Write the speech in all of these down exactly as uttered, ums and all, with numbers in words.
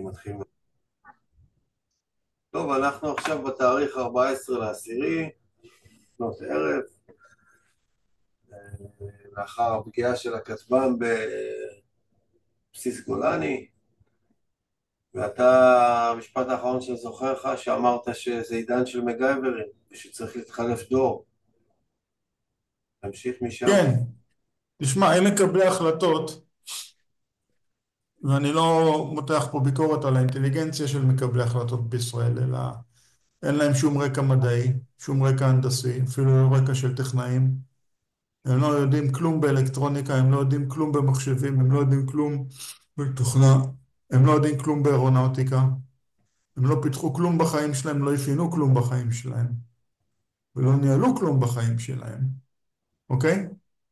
מתחיל. טוב, אנחנו עכשיו בתאריך ארבעה עשר לעשירי, לפנות ערב, לאחר הפגיעה של הכטב"ם בבסיס גולני, ואתה, המשפט האחרון שאני זוכר לך, שאמרת שזה עידן של מגייברים, ושצריך להתחלף דור. תמשיך משם. כן, תשמע, הם מקבלי החלטות, ואני לא מותח פה ביקורת על האינטליגנציה של מקבלי החלטות בישראל, אלא אין להם שום רקע מדעי, שום רקע הנדסי, אפילו לא רקע של טכנאים. הם לא יודעים כלום באלקטרוניקה, הם לא יודעים כלום במחשבים, הם לא יודעים כלום בתוכנה, הם לא יודעים כלום באירונאוטיקה, הם לא פיתחו כלום בחיים שלהם, לא אפיינו כלום בחיים שלהם, ולא ניהלו כלום בחיים שלהם, אוקיי?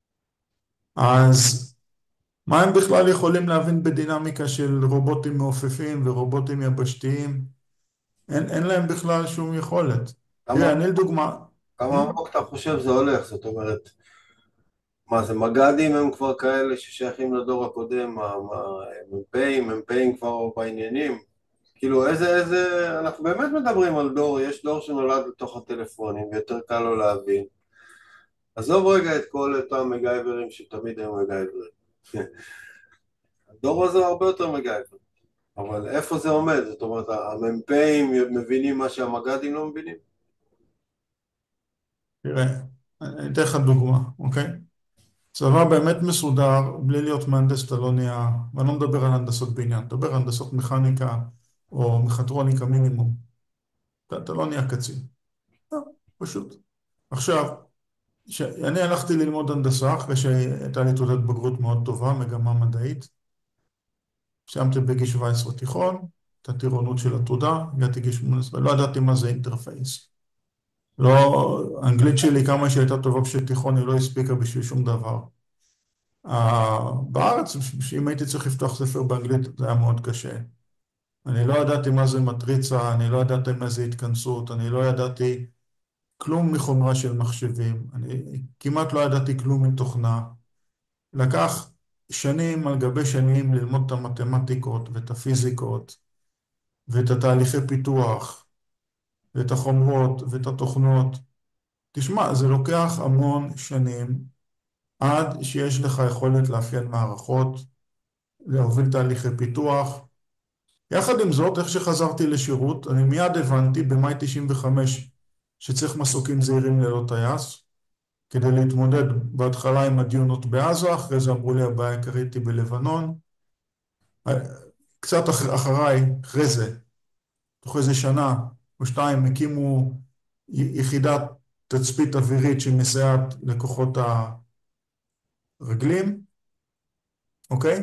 אז מה הם בכלל יכולים להבין בדינמיקה של רובוטים מעופפים ורובוטים יבשתיים? אין, אין להם בכלל שום יכולת. כמה, תראה, אני לדוגמה, כמה אמ? עמוק אתה חושב זה הולך? זאת אומרת, מה זה, מג"דים הם כבר כאלה ששייכים לדור הקודם, מה, מה, מ"פים, מ"פים כבר בעניינים? כאילו איזה, איזה, אנחנו באמת מדברים על דור, יש דור שנולד לתוך הטלפונים ויותר קל לו להבין. עזוב רגע את כל אותם מגייברים שתמיד היו מגייברים. הדור הזה הרבה יותר מגייבר, אבל איפה זה עומד? זאת אומרת, המ"פים מבינים מה שהמג"דים לא מבינים? תראה, אני אתן לך דוגמה, אוקיי? צבא באמת מסודר, בלי להיות מהנדס אתה לא נהיה, ואני לא מדבר על הנדסות בניין, מדבר על הנדסות מכניקה או מכטרוניקה מינימום. אתה, אתה לא נהיה קצין. לא, פשוט. עכשיו, שאני הלכתי ללמוד הנדסה אחרי שהייתה לי תעודת בגרות מאוד טובה, מגמה מדעית. סיימתי בגיל שבע עשרה תיכון, את הטירונות של התעודה, הגעתי גיל שמונה עשרה, לא ידעתי מה זה אינטרפייס. לא, האנגלית שלי כמה שהייתה טובה בשביל תיכון, היא לא הספיקה בשביל שום דבר. Uh, בארץ, אם הייתי צריך לפתוח ספר באנגלית, זה היה מאוד קשה. אני לא ידעתי מה זה מטריצה, אני לא ידעתי מה זה התכנסות, אני לא ידעתי כלום מחומרה של מחשבים, אני כמעט לא ידעתי כלום מתוכנה. לקח שנים על גבי שנים ללמוד את המתמטיקות ואת הפיזיקות ואת התהליכי פיתוח ואת החומרות ואת התוכנות. תשמע, זה לוקח המון שנים עד שיש לך יכולת לאפיין מערכות, להוביל תהליכי פיתוח. יחד עם זאת, איך שחזרתי לשירות, אני מיד הבנתי במאי תשעים וחמש שצריך מסוקים זעירים ללא טייס, כדי להתמודד בהתחלה עם הדיונות בעזה, אחרי זה אמרו לי הבעיה העיקרית היא בלבנון. קצת אח, אחריי, אחרי זה, תוך איזה שנה או שתיים, הקימו יחידת תצפית אווירית שמסייעת לכוחות הרגלים, אוקיי?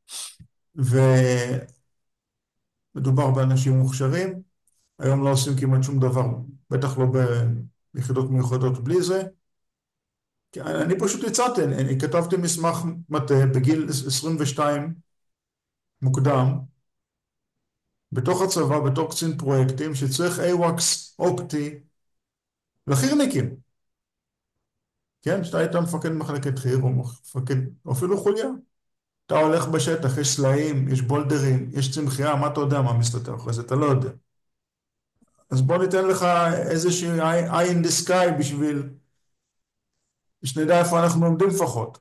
ומדובר באנשים מוכשרים, היום לא עושים כמעט שום דבר, בטח לא ביחידות מיוחדות בלי זה. אני פשוט הצעתי, אני כתבתי מסמך מטה בגיל עשרים ושתיים מוקדם, בתוך הצבא, בתור קצין פרויקטים, שצריך איוואקס אופטי לחי"רניקים. כן, שאתה היית מפקד מחלקת חי"ר, או מפקד, או אפילו חוליה. אתה הולך בשטח, יש סלעים, יש בולדרים, יש צמחייה, מה אתה יודע מה מסתתר אחרי זה? אתה לא יודע. אז בוא ניתן לך איזושהי eye in the sky בשביל שנדע איפה אנחנו עומדים לפחות.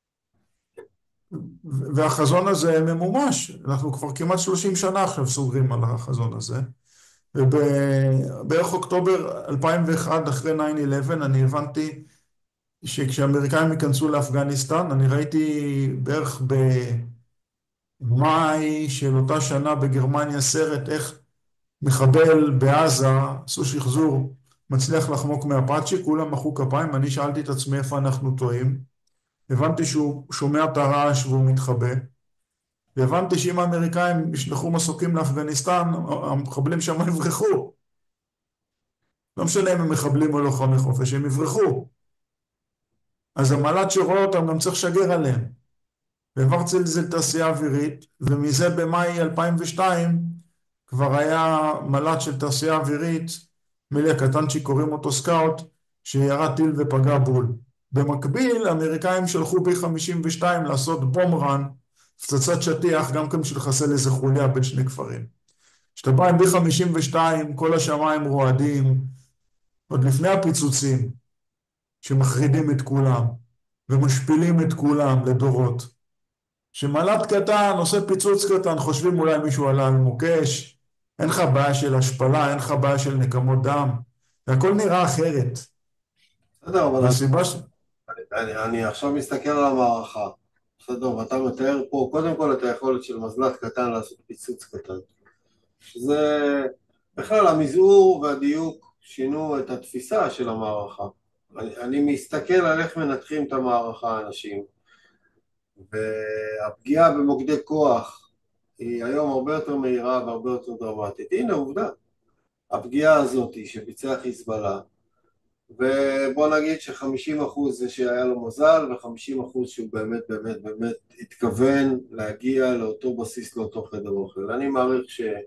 והחזון הזה ממומש. אנחנו כבר כמעט שלושים שנה עכשיו סוגרים על החזון הזה. ובערך אוקטובר אלפיים ואחת, אחרי תשע אחת עשר, אני הבנתי שכשהאמריקאים ייכנסו לאפגניסטן, אני ראיתי בערך במאי של אותה שנה בגרמניה סרט איך מחבל בעזה, עשו שחזור, מצליח לחמוק מאפאצ'י, כולם מחאו כפיים, אני שאלתי את עצמי איפה אנחנו טועים, הבנתי שהוא שומע את הרעש והוא מתחבא, והבנתי שאם האמריקאים ישלחו מסוקים לאפגניסטן, המחבלים שם יברחו. לא משנה אם הם מחבלים או לוחמי חופש, הם יברחו. אז המל"ט שרואה אותם גם צריך לשגר עליהם. והעברתי לזה לתעשייה אווירית, ומזה במאי אלפיים ושתיים כבר היה מל"ט של תעשייה אווירית, מילי הקטן שקוראים אותו סקאוט, שירד טיל ופגע בול. במקביל, האמריקאים שלחו בי חמישים ושתיים לעשות בומרן, פצצת שטיח, גם כן של לחסל איזה חוליה בין שני כפרים. כשאתה בא עם בי חמישים ושתיים, כל השמיים רועדים, עוד לפני הפיצוצים, שמחרידים את כולם, ומשפילים את כולם לדורות. שמל"ט קטן עושה פיצוץ קטן, חושבים אולי מישהו עלה על מוקש, אין לך בעיה של השפלה, אין לך בעיה של נקמות דם, והכל נראה אחרת. בסדר, אבל והסיבה ש... אני, אני עכשיו מסתכל על המערכה. בסדר, ואתה מתאר פה קודם כל את היכולת של מזל"ט קטן לעשות פיצוץ קטן. שזה בכלל המזעור והדיוק שינו את התפיסה של המערכה. אני, אני מסתכל על איך מנתחים את המערכה האנשים, והפגיעה במוקדי כוח היא היום הרבה יותר מהירה והרבה יותר דרמטית. הנה עובדה, הפגיעה הזאת שביצע חיזבאללה, ובוא נגיד שחמישים אחוז זה שהיה לו מזל, וחמישים אחוז שהוא באמת באמת באמת התכוון להגיע לאותו בסיס, לאותו חדר אוכל. אני מעריך שקשה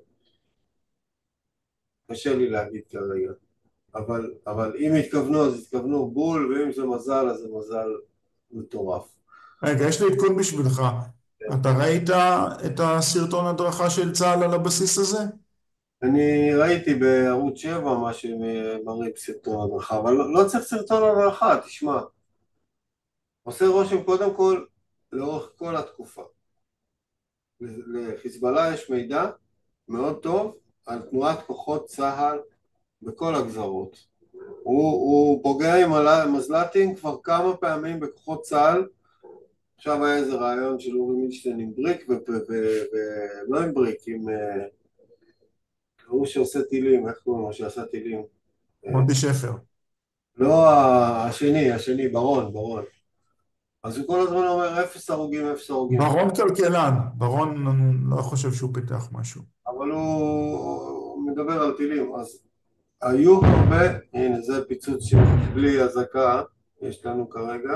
לי להגיד כרגע, אבל, אבל אם התכוונו אז התכוונו בול, ואם זה מזל אז זה מזל מטורף. רגע, יש לי עדכון בשבילך. אתה ראית את הסרטון הדרכה של צה"ל על הבסיס הזה? אני ראיתי בערוץ שבע מה שמראים סרטון הדרכה, אבל לא, לא צריך סרטון הדרכה, תשמע. עושה רושם קודם כל לאורך כל התקופה. לחיזבאללה יש מידע מאוד טוב על תנועת כוחות צה"ל בכל הגזרות. הוא, הוא פוגע עם מזל"טים כבר כמה פעמים בכוחות צה"ל. עכשיו היה איזה רעיון של אורי מילשטיין עם בריק, ולא עם בריק, עם הוא שעושה טילים, איך קוראים לו שעשה טילים? מודי שפר. לא השני, השני, ברון, ברון. אז הוא כל הזמן אומר אפס הרוגים, אפס הרוגים. ברון כלכלן. ברון, אני לא חושב שהוא פיתח משהו. אבל הוא, הוא מדבר על טילים, אז היו הרבה, הנה זה פיצוץ שבלי אזעקה יש לנו כרגע,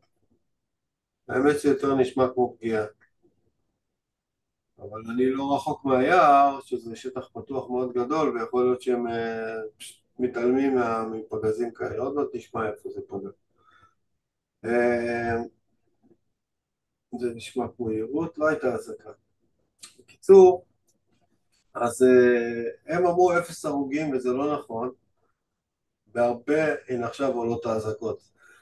האמת שיותר נשמע כמו פגיעה, אבל אני לא רחוק מהיער, שזה שטח פתוח מאוד גדול, ויכול להיות שהם אה, מתעלמים מה- מפגזים כאלה, עוד מעט נשמע איפה זה פגע. אה, זה נשמע כמו יעירות, לא הייתה אזעקה. בקיצור, אז אה, הם אמרו אפס הרוגים וזה לא נכון, בהרבה, הנה עכשיו עולות האזעקות.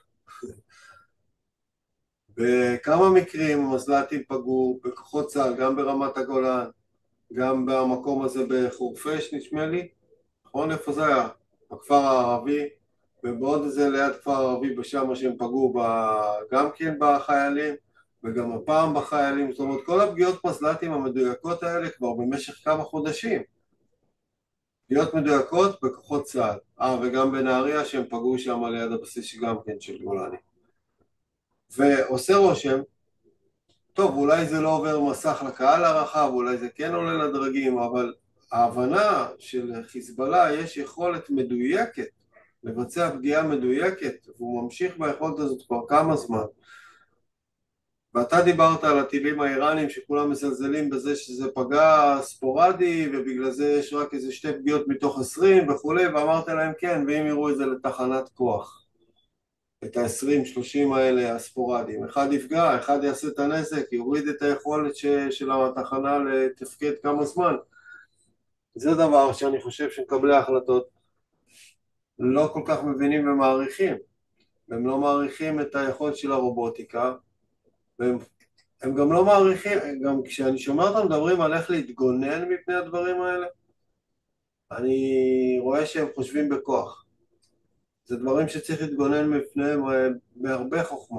בכמה מקרים מזל"טים פגעו בכוחות צה"ל, גם ברמת הגולן, גם במקום הזה בחורפיש נשמע לי, נכון איפה זה היה? בכפר הערבי, ובעוד איזה ליד כפר הערבי בשמה שהם פגעו ב... גם כן בחיילים, וגם הפעם בחיילים, זאת אומרת כל הפגיעות מזל"טים המדויקות האלה כבר במשך כמה חודשים, פגיעות מדויקות בכוחות צה"ל, אה וגם בנהריה שהם פגעו שם ליד הבסיס שגם כן של גולני, ועושה רושם טוב, אולי זה לא עובר מסך לקהל הרחב, אולי זה כן עולה לדרגים, אבל ההבנה של חיזבאללה יש יכולת מדויקת לבצע פגיעה מדויקת, והוא ממשיך ביכולת הזאת כבר כמה זמן. ואתה דיברת על הטילים האיראנים שכולם מזלזלים בזה שזה פגע ספורדי ובגלל זה יש רק איזה שתי פגיעות מתוך עשרים וכולי, ואמרת להם כן, ואם יראו את זה לתחנת כוח. את ה-עשרים שלושים האלה הספורדיים. אחד יפגע, אחד יעשה את הנזק, יוריד את היכולת ש, של התחנה לתפקד כמה זמן. זה דבר שאני חושב שמקבלי ההחלטות לא כל כך מבינים ומעריכים. הם לא מעריכים את היכולת של הרובוטיקה, והם הם גם לא מעריכים, גם כשאני שומע אותם מדברים על איך להתגונן מפני הדברים האלה, אני רואה שהם חושבים בכוח. זה דברים שצריך להתגונן מפניהם בהרבה חוכמה.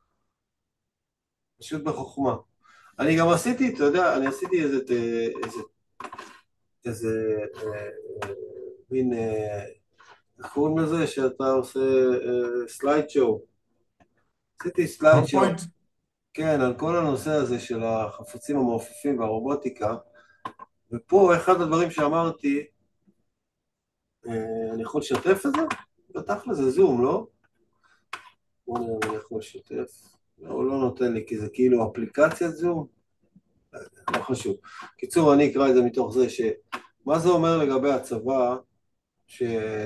פשוט בחוכמה. אני גם עשיתי, אתה יודע, אני עשיתי איזה, איזה, איזה, אה, אה, מין, אה, איך קוראים לזה שאתה עושה סלייד שואו? עשיתי סלייד שואו, פאורפוינט? כן, על כל הנושא הזה של החפצים המעופפים והרובוטיקה, ופה אחד הדברים שאמרתי, אה, אני יכול לשתף את זה? בתכל'ס זה זום, לא? בוא נראה אם אני יכול לשתף. לא, הוא לא נותן לי, כי זה כאילו אפליקציית זום. לא חשוב. קיצור, אני אקרא את זה מתוך זה ש... מה זה אומר לגבי הצבא, ש...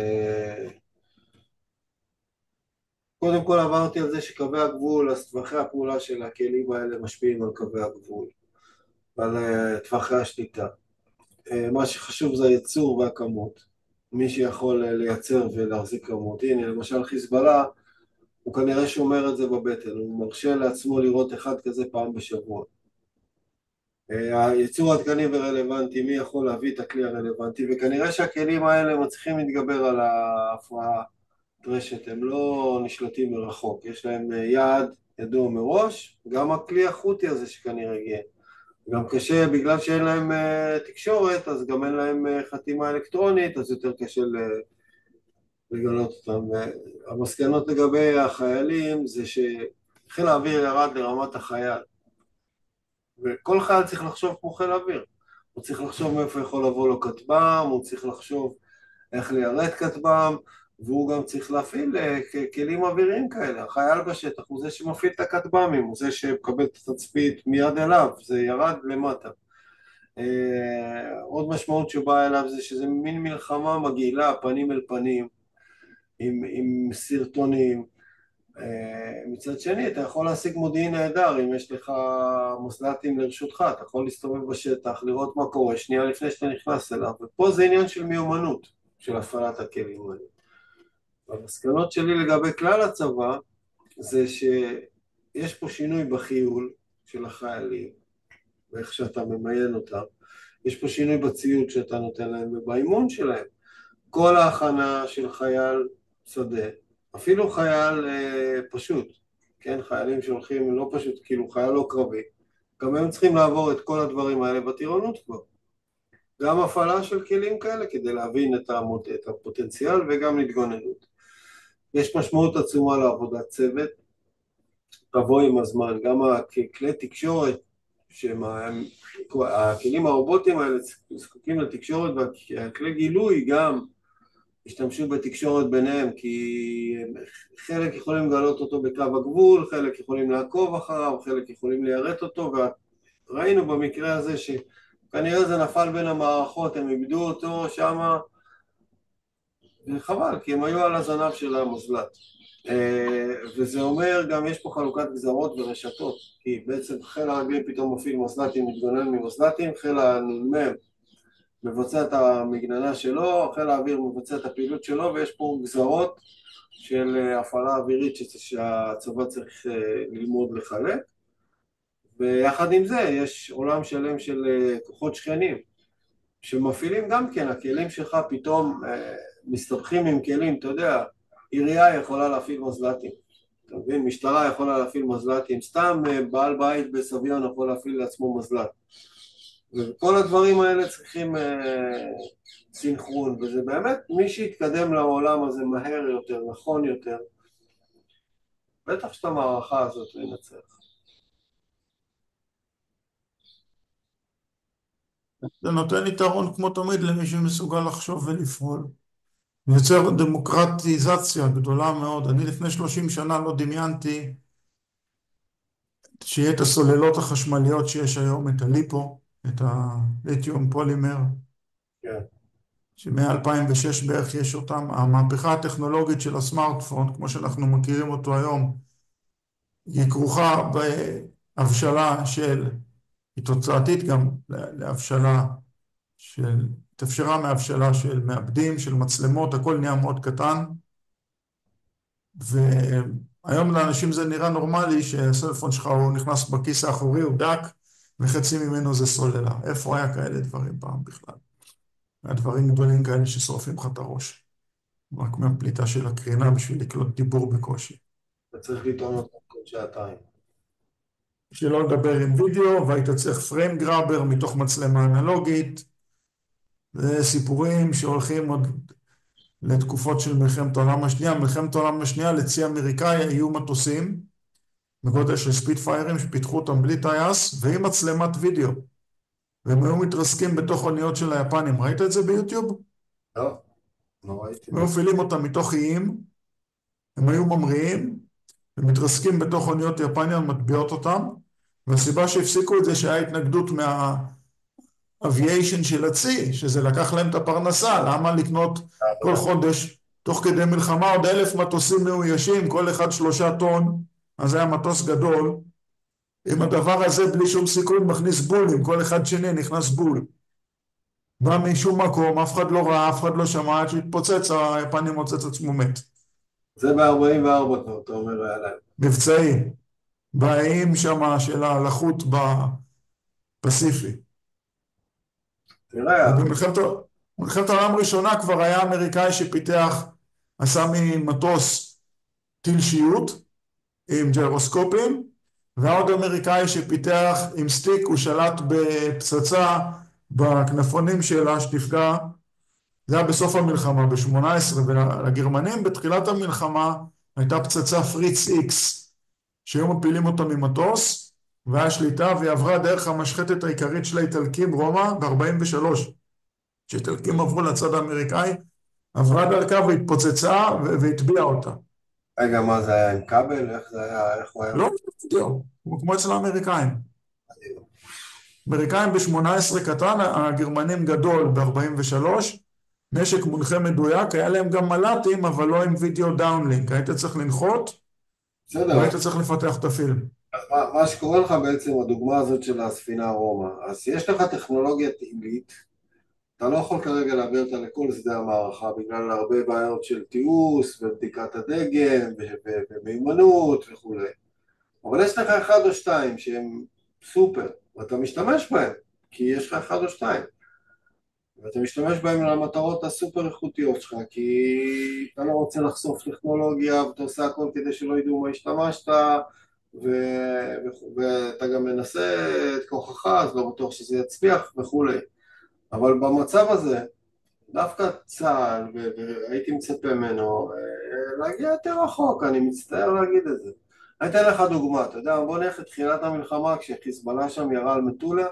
קודם כל עברתי על זה שקווי הגבול, אז טווחי הפעולה של הכלים האלה משפיעים על קווי הגבול, על uh, טווחי השליטה. אה, מה שחשוב זה הייצור והכמות. מי שיכול אה, לייצר ולהחזיק כמות. הנה, למשל חיזבאללה, הוא כנראה שומר את זה בבטן, הוא מרשה לעצמו לראות אחד כזה פעם בשבוע. אה, הייצור עדכני ורלוונטי, מי יכול להביא את הכלי הרלוונטי, וכנראה שהכלים האלה מצליחים להתגבר על ההפרעה רשת, הם לא נשלטים מרחוק, יש להם אה, יעד ידוע מראש, גם הכלי החוטי הזה שכנראה הגיע. גם קשה, בגלל שאין להם uh, תקשורת, אז גם אין להם uh, חתימה אלקטרונית, אז יותר קשה לגלות אותם. והמסקנות לגבי החיילים זה שחיל האוויר ירד לרמת החייל, וכל חייל צריך לחשוב כמו חיל האוויר. הוא צריך לחשוב מאיפה יכול לבוא לו כטב"ם, הוא צריך לחשוב איך ליירט כטב"ם, והוא גם צריך להפעיל כלים אוויריים כאלה. החייל בשטח הוא זה שמפעיל את הכטב"מים, הוא זה שמקבל את התצפית מיד אליו, זה ירד למטה. עוד משמעות שבאה אליו זה שזה מין מלחמה מגעילה, פנים אל פנים, עם, עם סרטונים. מצד שני, אתה יכול להשיג מודיעין נהדר אם יש לך מוסלטים לרשותך, אתה יכול להסתובב בשטח, לראות מה קורה שנייה לפני שאתה נכנס אליו, ופה זה עניין של מיומנות של הפעלת הכלים האלה. המסקנות שלי לגבי כלל הצבא זה שיש פה שינוי בחיול של החיילים ואיך שאתה ממיין אותם, יש פה שינוי בציוד שאתה נותן להם ובאימון שלהם. כל ההכנה של חייל שדה, אפילו חייל אה, פשוט, כן, חיילים שהולכים לא פשוט, כאילו חייל לא קרבי, גם הם צריכים לעבור את כל הדברים האלה בטירונות כבר. גם הפעלה של כלים כאלה כדי להבין את, המות, את הפוטנציאל וגם להתגוננות. יש משמעות עצומה לעבודת צוות, תבוא עם הזמן, גם הכלי תקשורת, שהכלים הרובוטיים האלה זקוקים לתקשורת, והכלי גילוי גם השתמשו בתקשורת ביניהם, כי חלק יכולים לגלות אותו בקו הגבול, חלק יכולים לעקוב אחריו, חלק יכולים ליירט אותו, וראינו במקרה הזה שכנראה זה נפל בין המערכות, הם איבדו אותו שמה, וחבל, כי הם היו על הזנב של המוזלת. וזה אומר גם יש פה חלוקת גזרות ורשתות, כי בעצם חיל הרגלים פתאום מפעיל מוזלתים, מתגונן ממוזלתים, חיל הנ"מ מבצע את המגננה שלו, חיל האוויר מבצע את הפעילות שלו, ויש פה גזרות של הפעלה אווירית שהצבא צריך ללמוד לחלק, ויחד עם זה יש עולם שלם של כוחות שכנים שמפעילים גם כן, הכלים שלך פתאום מסתבכים עם כלים, אתה יודע, עירייה יכולה להפעיל מזל"טים, אתה מבין? משטרה יכולה להפעיל מזל"טים, סתם בעל בית בסביון יכול להפעיל לעצמו מזל"ט. וכל הדברים האלה צריכים אה, סינכרון, וזה באמת מי שיתקדם לעולם הזה מהר יותר, נכון יותר, בטח שאת המערכה הזאת לנצח. זה נותן יתרון כמו תמיד למי שמסוגל לחשוב ולפעול. יוצר דמוקרטיזציה גדולה מאוד. אני לפני שלושים שנה לא דמיינתי שיהיה את הסוללות החשמליות שיש היום, את הליפו, את הליתיום פולימר, כן. שמ-אלפיים ושש בערך יש אותם. המהפכה הטכנולוגית של הסמארטפון, כמו שאנחנו מכירים אותו היום, היא כרוכה בהבשלה של, היא תוצאתית גם להבשלה של, התאפשרה מהבשלה של מעבדים, של מצלמות, הכל נהיה מאוד קטן. והיום לאנשים זה נראה נורמלי שהסלפון שלך הוא נכנס בכיס האחורי, הוא דק, וחצי ממנו זה סוללה. איפה היה כאלה דברים פעם בכלל? הדברים גדולים כאלה ששורפים לך את הראש. רק מהפליטה של הקרינה בשביל לקלוט דיבור בקושי. אתה צריך לטעון אותם כל שעתיים. שלא לדבר עם וידאו, והיית צריך פריים גראבר מתוך מצלמה אנלוגית. זה סיפורים שהולכים עוד לתקופות של מלחמת העולם השנייה. מלחמת העולם השנייה, לצי אמריקאי, היו מטוסים בגודל של ספיד פיירים שפיתחו אותם בלי טייס, ועם מצלמת וידאו. והם היו מתרסקים בתוך אוניות של היפנים. ראית את זה ביוטיוב? לא, לא ראיתי. הם היו מפעילים אותם מתוך איים, הם היו ממריאים, ומתרסקים בתוך אוניות יפניות, מטביעות אותם, והסיבה שהפסיקו את זה שהיה התנגדות מהאביישן של הצי, שזה לקח להם את הפרנסה, למה לקנות כל חודש, תוך כדי מלחמה עוד אלף מטוסים מאוישים, כל אחד שלושה טון, אז זה היה מטוס גדול, עם הדבר הזה בלי שום סיכון מכניס בולים, כל אחד שני נכנס בול. בא משום מקום, אף אחד לא ראה, אף אחד לא שמע, עד שהתפוצץ, היפני מוצא את עצמו מת. זה ב-ארבעים וארבע כבר, אתה אומר, היה להם. מבצעי, באיים שם של הלחות בפסיפי. תראה, ובמלחמת מלחמת העולם הראשונה כבר היה אמריקאי שפיתח, עשה ממטוס טיל שיוט עם ג'ירוסקופים, ועוד אמריקאי שפיתח עם סטיק, הוא שלט בפצצה בכנפונים שלה שתפגע. זה היה בסוף המלחמה, ב-שמונה עשרה, ולגרמנים בתחילת המלחמה הייתה פצצה פריץ איקס, שהיו מפילים אותה ממטוס, והיה שליטה, והיא עברה דרך המשחטת העיקרית של האיטלקים, רומא, ב-ארבעים ושלוש. כשאיטלקים עברו לצד האמריקאי, עברה דרכה והתפוצצה והטביעה אותה. רגע, מה זה היה עם כבל? איך זה היה? איך הוא היה? לא, זהו, הוא כמו אצל האמריקאים. אמריקאים ב-שמונה עשרה קטן, הגרמנים גדול ב-ארבעים ושלוש, נשק מונחה מדויק, היה להם גם מל"טים, אבל לא עם וידאו דאונלינק. היית צריך לנחות, בסדר, והיית צריך לפתח את הפילם. מה, מה שקורה לך בעצם, הדוגמה הזאת של הספינה רומא, אז יש לך טכנולוגיה תעילית, אתה לא יכול כרגע להעביר אותה לכל שדה המערכה בגלל הרבה בעיות של תיעוש ובדיקת הדגם ו- ו- ומיומנות וכו'. אבל יש לך אחד או שתיים שהם סופר, ואתה משתמש בהם, כי יש לך אחד או שתיים. ואתה משתמש בהם למטרות הסופר איכותיות שלך, כי אתה לא רוצה לחשוף טכנולוגיה, ואתה עושה הכל כדי שלא ידעו מה השתמשת, ו... ו... ואתה גם מנסה את כוחך, אז לא בטוח שזה יצליח וכולי. אבל במצב הזה, דווקא צה"ל, ו... והייתי מצפה ממנו, אה, להגיע יותר רחוק, אני מצטער להגיד את זה. אני אתן לך דוגמה, אתה יודע, בוא נלך לתחילת המלחמה, כשחיזבאללה שם ירה על מטולה,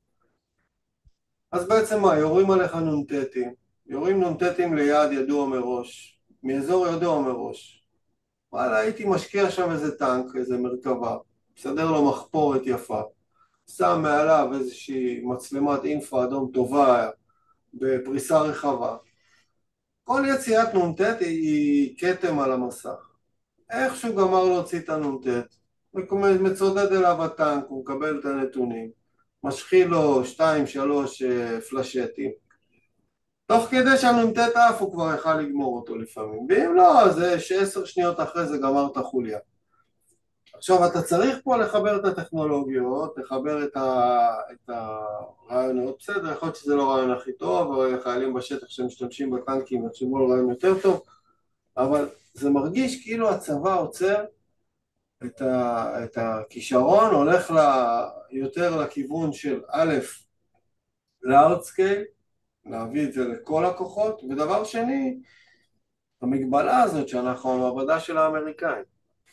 אז בעצם מה, יורים עליך נונטטים, יורים נונטטים ליעד ידוע מראש, מאזור ידוע מראש. וואלה, הייתי משקיע שם איזה טנק, איזה מרכבה, מסדר לו מחפורת יפה, שם מעליו איזושהי מצלמת אינפרה אדום טובה בפריסה רחבה. כל יציאת נונטט היא כתם על המסך. איכשהו גמר להוציא את הנונטט, מצודד אליו הטנק, הוא מקבל את הנתונים, משחיל לו שתיים שלוש פלשטים, תוך כדי שהנונטט עף הוא כבר יכל לגמור אותו לפעמים, ואם לא, זה שעשר שניות אחרי זה גמר את החוליה. עכשיו אתה צריך פה לחבר את הטכנולוגיות, לחבר את, ה... את הרעיונות, בסדר, יכול להיות שזה לא הרעיון הכי טוב, או חיילים בשטח שמשתמשים בטנקים יחשבו על רעיון יותר טוב, אבל זה מרגיש כאילו הצבא עוצר את, ה... את הכישרון, הולך ל... יותר לכיוון של א', לארד סקייל, להביא את זה לכל הכוחות, ודבר שני, המגבלה הזאת שאנחנו המעבדה של האמריקאים,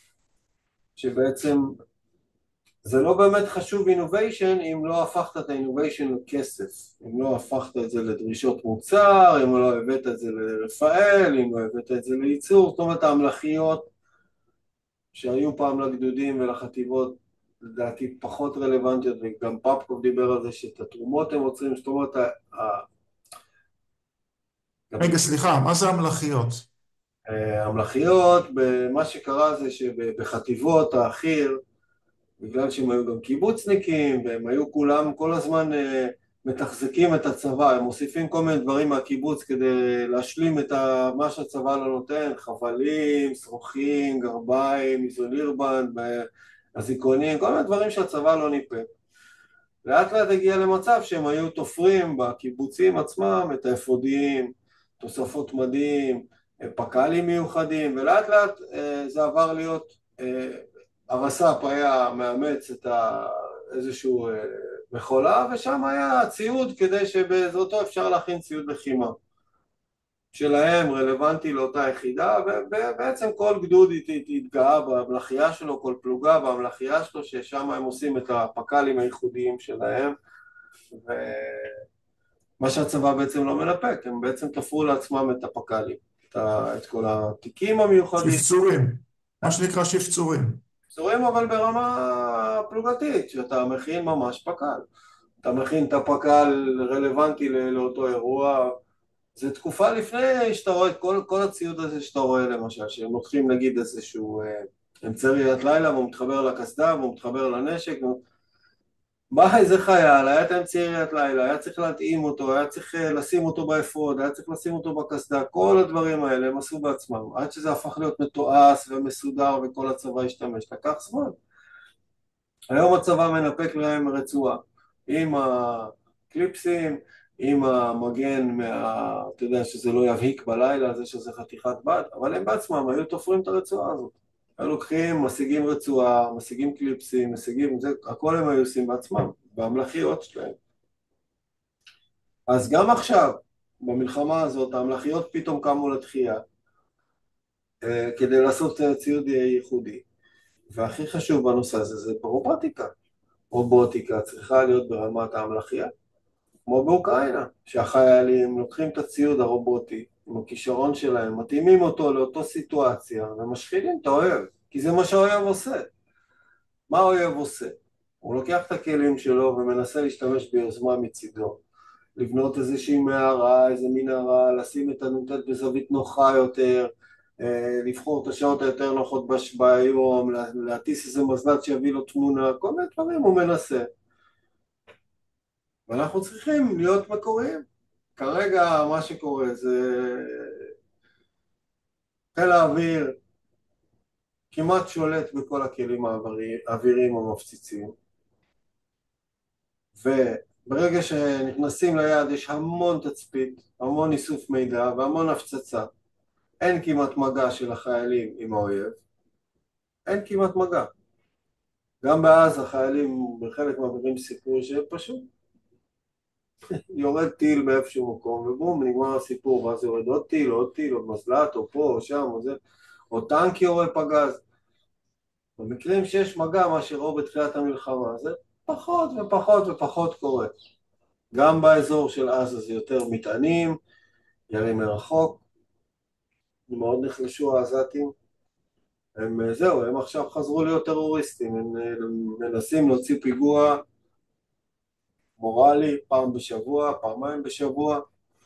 שבעצם זה לא באמת חשוב innovation אם לא הפכת את ה-innovation לכסף, אם לא הפכת את זה לדרישות מוצר, אם לא הבאת את זה לרפאל, אם לא הבאת את זה לייצור, זאת אומרת המלאכיות שהיו פעם לגדודים ולחטיבות, לדעתי פחות רלוונטיות, וגם פפקוב דיבר על זה שאת התרומות הם עוצרים, זאת אומרת, רגע, סליחה, מה זה המלאכיות? המלאכיות, מה שקרה זה שבחטיבות האחיר, בגלל שהם היו גם קיבוצניקים, והם היו כולם כל הזמן מתחזקים את הצבא, הם מוסיפים כל מיני דברים מהקיבוץ כדי להשלים את מה שהצבא לא נותן, חבלים, שרוכים, גרביים, איזולירבנד, הזיכרונים, כל מיני דברים שהצבא לא ניפק. לאט לאט הגיע למצב שהם היו תופרים בקיבוצים עצמם את האפודים, תוספות מדים, פקלים מיוחדים, ולאט לאט זה עבר להיות, הרס"פ היה מאמץ את איזשהו מכולה, ושם היה ציוד כדי שבעזרתו אפשר להכין ציוד לחימה שלהם, רלוונטי לאותה יחידה, ובעצם כל גדוד התגאה במלאכייה שלו, כל פלוגה במלאכייה שלו, ששם הם עושים את הפקלים הייחודיים שלהם, ומה שהצבא בעצם לא מנפק, הם בעצם תפרו לעצמם את הפקלים, את כל התיקים המיוחדים. שפצורים, מה שנקרא שפצורים. שפצורים אבל ברמה פלוגתית, שאתה מכין ממש פקל. אתה מכין את הפקל רלוונטי לאותו אירוע, זה תקופה לפני שאתה רואה את כל, כל הציוד הזה שאתה רואה למשל, שהם לוקחים נגיד איזשהו אמצעי ראיית לילה, והוא מתחבר לקסדה, והוא מתחבר לנשק, בא איזה חייל, היה את אמצע יריית לילה, היה צריך להתאים אותו, היה צריך אה, לשים אותו באפוד, היה צריך לשים אותו בקסדה, כל הדברים האלה הם עשו בעצמם, עד שזה הפך להיות מתועש ומסודר וכל הצבא השתמש, לקח זמן. היום הצבא מנפק להם רצועה, עם הקליפסים, עם המגן, מה, אתה יודע שזה לא יבהיק בלילה, זה שזה חתיכת בד, אבל הם בעצמם היו תופרים את הרצועה הזאת. היו לוקחים, משיגים רצועה, משיגים קליפסים, משיגים, זה, הכל הם היו עושים בעצמם, בהמלכיות שלהם. אז גם עכשיו, במלחמה הזאת, ההמלכיות פתאום קמו לתחייה, אה, כדי לעשות אה, ציוד ייחודי. והכי חשוב בנושא הזה זה רובוטיקה. רובוטיקה צריכה להיות ברמת ההמלכייה, כמו באוקראינה, שהחיילים לוקחים את הציוד הרובוטי, עם הכישרון שלהם, מתאימים אותו לאותו סיטואציה, ומשחילים את האויב, כי זה מה שהאויב עושה. מה האויב עושה? הוא לוקח את הכלים שלו ומנסה להשתמש ביוזמה מצידו, לבנות איזושהי מערה, איזה מנהרה, לשים את הנ"ט בזווית נוחה יותר, אה, לבחור את השעות היותר נוחות ביום, להטיס איזה מזל"ט שיביא לו תמונה, כל מיני דברים הוא מנסה. ואנחנו צריכים להיות מקוריים. כרגע מה שקורה זה חיל האוויר כמעט שולט בכל הכלים האוויריים המפציצים, וברגע שנכנסים ליעד יש המון תצפית, המון איסוף מידע והמון הפצצה. אין כמעט מגע של החיילים עם האויב, אין כמעט מגע. גם בעזה החיילים בחלק מהדברים סיפרו שפשוט יורד טיל באיפשהו מקום ובום נגמר הסיפור, ואז יורד עוד טיל, עוד טיל, עוד מזל"ט או פה או שם או זה, או טנק יורה פגז. במקרים שיש מגע, מה שראו בתחילת המלחמה, זה פחות ופחות ופחות קורה. גם באזור של עזה זה יותר מטענים, ירים מרחוק, מאוד נחלשו העזתים. הם זהו, הם עכשיו חזרו להיות טרוריסטים, הם מנסים להוציא פיגוע מורלי פעם בשבוע, פעמיים בשבוע.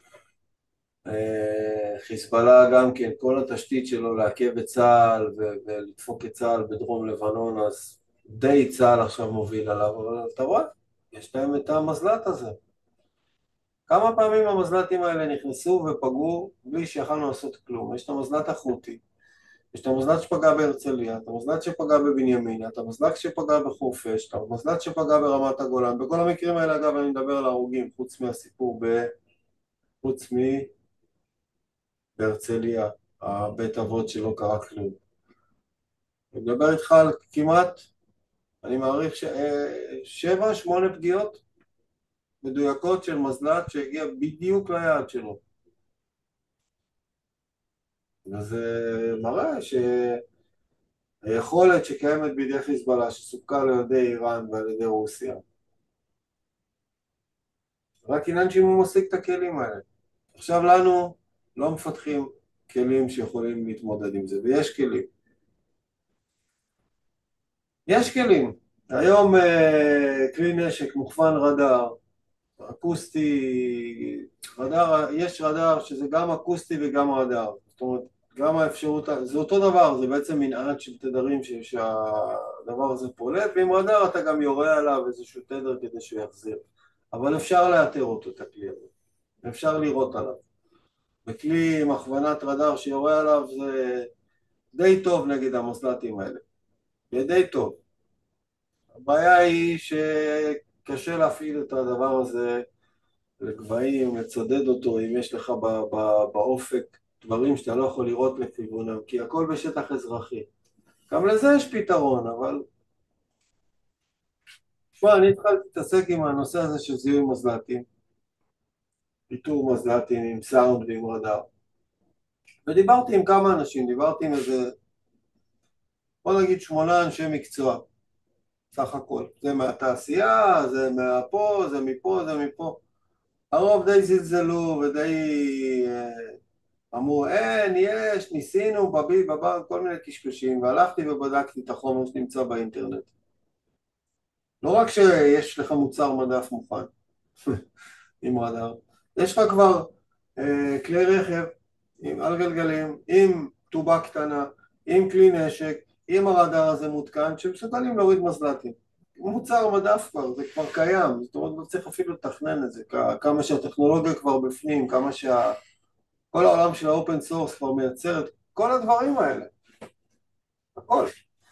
חיזבאללה גם כן, כל התשתית שלו לעכב את צה"ל ולדפוק את צה"ל בדרום לבנון, אז די צה"ל עכשיו מוביל עליו, אבל אתה רואה, יש להם את המזל"ט הזה. כמה פעמים המזל"טים האלה נכנסו ופגעו בלי שיכלנו לעשות כלום. יש את המזל"ט החותי, יש את המזל"ט שפגע בהרצליה, את המזל"ט שפגע בבנימינה, את המזל"ט שפגע בחורפיש, את המזל"ט שפגע ברמת הגולן. בכל המקרים האלה, אגב, אני מדבר על הרוגים, חוץ מהסיפור ב... חוץ מבהרצליה, הבית אבות שלא קרה כלום. אני מדבר איתך על כמעט, אני מעריך ש... שבע, שמונה פגיעות מדויקות של מזל"ט שהגיע בדיוק ליעד שלו. וזה מראה שהיכולת שקיימת בידי חיזבאללה, שסופקה על ידי איראן ועל ידי רוסיה, רק עניין שאם הוא משיג את הכלים האלה. עכשיו לנו לא מפתחים כלים שיכולים להתמודד עם זה, ויש כלים. יש כלים. היום אה, כלי נשק מוכוון רדאר, אקוסטי, רדאר, יש רדאר שזה גם אקוסטי וגם רדאר. זאת אומרת, גם האפשרות, זה אותו דבר, זה בעצם מנעד של תדרים ש- שהדבר הזה פולט, ועם רדאר אתה גם יורה עליו איזשהו תדר כדי שהוא יחזיר. אבל אפשר לאתר אותו, את הכלי הזה. אפשר לראות עליו. בכלי עם הכוונת רדאר שיורה עליו זה די טוב נגד המזל"טים האלה. זה די טוב. הבעיה היא שקשה להפעיל את הדבר הזה לגבהים, לצדד אותו, אם יש לך באופק דברים שאתה לא יכול לראות לכיוונם, כי הכל בשטח אזרחי. גם לזה יש פתרון, אבל... תשמע, אני התחלתי להתעסק עם הנושא הזה של זיהוי מזל"טים, איתור מזל"טים עם סאונד ועם רדאר. ודיברתי עם כמה אנשים, דיברתי עם איזה, בוא נגיד שמונה אנשי מקצוע, סך הכל. זה מהתעשייה, זה מהפה, זה מפה, זה מפה. הרוב די זלזלו ודי אמרו, אין, יש, ניסינו, בבי, בבא, כל מיני קשקשים, והלכתי ובדקתי את החומר שנמצא באינטרנט. לא רק שיש לך מוצר מדף מוכן עם רדאר, יש לך כבר אה, כלי רכב עם על גלגלים, עם טובה קטנה, עם כלי נשק, עם הרדאר הזה מותקן, שמסוגלים להוריד מזל"טים. מוצר מדף כבר, זה כבר קיים, זאת אומרת, לא צריך אפילו לתכנן את זה, כ- כמה שהטכנולוגיה כבר בפנים, כמה שה... כל העולם של האופן סורס כבר מייצר את כל הדברים האלה, הכל.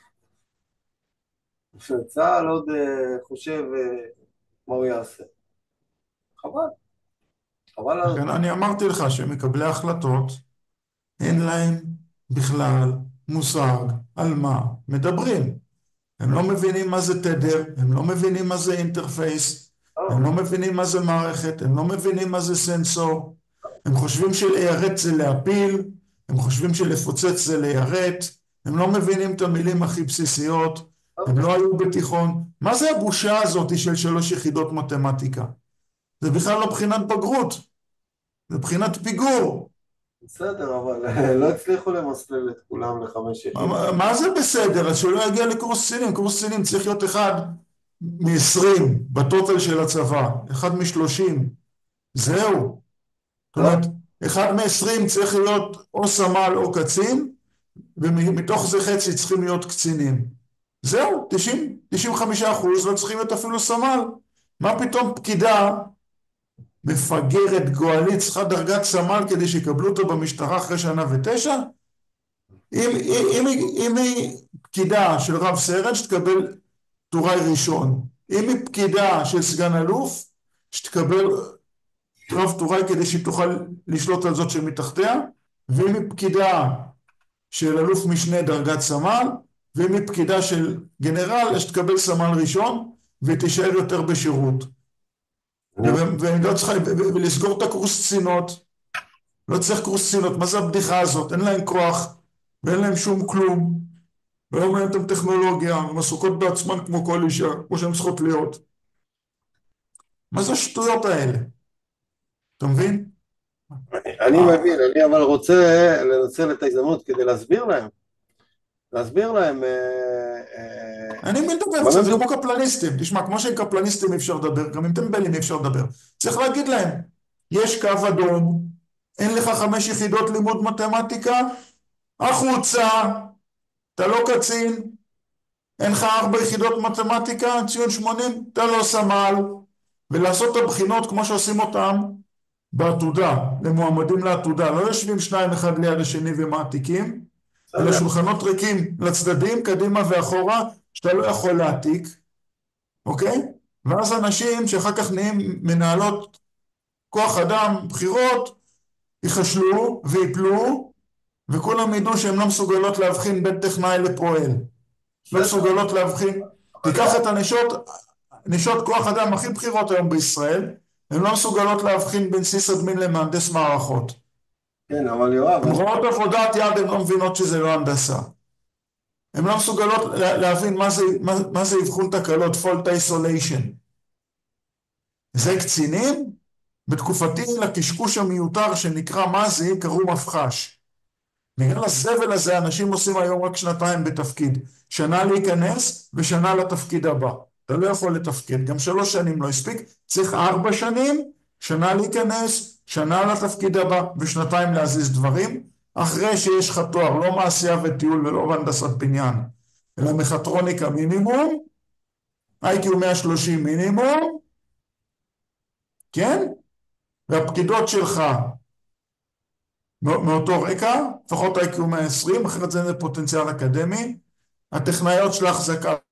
שצה"ל עוד אה, חושב אה, מה הוא יעשה. חבל, חבל על לכן הזמן. אני אמרתי לך שמקבלי החלטות, אין להם בכלל מושג על מה מדברים. הם לא מבינים מה זה תדר, הם לא מבינים מה זה אינטרפייס, הם לא, לא מבינים מה זה מערכת, הם לא מבינים מה זה סנסור, הם חושבים שליירט זה להפיל, הם חושבים שלפוצץ זה ליירט, הם לא מבינים את המילים הכי בסיסיות, לא, הם לא היו בתיכון. מה זה הבושה הזאת של שלוש יחידות מתמטיקה? זה בכלל לא בחינת בגרות, זה בחינת פיגור. בסדר, אבל אה, לא הצליחו למסלל את כולם לחמש יחידות. מה מה זה בסדר? אז שלא יגיע לקורס קצינים. קורס קצינים צריך להיות אחד מ-עשרים בטוטל של הצבא, אחד מ-שלושים. זהו. זאת לא, אומרת, אחד מ-עשרים צריך להיות או סמל או קצין, ומתוך זה חצי צריכים להיות קצינים. זהו, תשעים, תשעים וחמישה אחוז לא צריכים להיות אפילו סמל. מה פתאום פקידה מפגרת גואלית צריכה דרגת סמל כדי שיקבלו אותו במשטרה אחרי שנה ותשע? אם, אם, אם, אם היא פקידה של רב סרן, שתקבל טוראי ראשון. אם היא פקידה של סגן אלוף, שתקבל רב טוראי כדי שהיא תוכל לשלוט על זאת שמתחתיה, ואם היא פקידה של אלוף משנה דרגת סמל, ואם היא פקידה של גנרל, אז תקבל סמל ראשון, ותישאר יותר בשירות. אני ולא צריכה, ולסגור את הקורס קצינות. לא צריך קורס קצינות. מה זה הבדיחה הזאת? אין להם כוח, ואין להם שום כלום. ולא מעניין אותם טכנולוגיה, הן עסוקות בעצמן כמו כל אישה, כמו שהן צריכות להיות. מה זה השטויות האלה? אתה מבין? אני אה, מבין, אני אבל רוצה לנצל את ההזדמנות כדי להסביר להם, להסביר להם אה, אה, אני מבין לדבר במה קצת, זה מדובר. כמו קפלניסטים. תשמע, כמו שעם קפלניסטים אי אפשר לדבר, גם עם טמבלים אי אפשר לדבר. צריך להגיד להם, יש קו אדום, אין לך חמש יחידות לימוד מתמטיקה, החוצה, אתה לא קצין, אין לך ארבע יחידות מתמטיקה, ציון שמונים, אתה לא סמל, ולעשות את הבחינות כמו שעושים אותם בעתודה, למועמדים לעתודה. לא יושבים שניים אחד ליד השני ומעתיקים, אלא בסדר, שולחנות ריקים לצדדים, קדימה ואחורה, שאתה לא יכול להעתיק, אוקיי? ואז אנשים שאחר כך נהיים מנהלות כוח אדם, בחירות, ייחשלו ויפלו, וכולם ידעו שהן לא מסוגלות להבחין בין טכנאי לפועל. לא בסדר, מסוגלות להבחין. אבל תיקח יואב, את הנשות, נשות כוח אדם הכי בכירות היום בישראל, הן לא מסוגלות להבחין בין סיס אדמין למהנדס מערכות. כן, אבל יואב, הן אני, רואות עבודת יד, הן לא מבינות שזה לא הנדסה. הן לא מסוגלות לה- להבין מה זה, מה, מה זה אבחון תקלות, fault isolation. זה קצינים? בתקופתי לקשקוש המיותר שנקרא מזי קראו מפחש. בגלל הזבל הזה אנשים עושים היום רק שנתיים בתפקיד. שנה להיכנס ושנה לתפקיד הבא. אתה לא יכול לתפקיד, גם שלוש שנים לא הספיק, צריך ארבע שנים, שנה להיכנס, שנה לתפקיד הבא ושנתיים להזיז דברים, אחרי שיש לך תואר, לא מעשייה וטיול ולא בהנדסת בניין, אלא מחטרוניקה מינימום, איי קיו מאה ושלושים מינימום, כן? והפקידות שלך מאותו רקע, לפחות איי קיו מאה ועשרים, אחרת זה פוטנציאל אקדמי. הטכנאיות של ההחזקה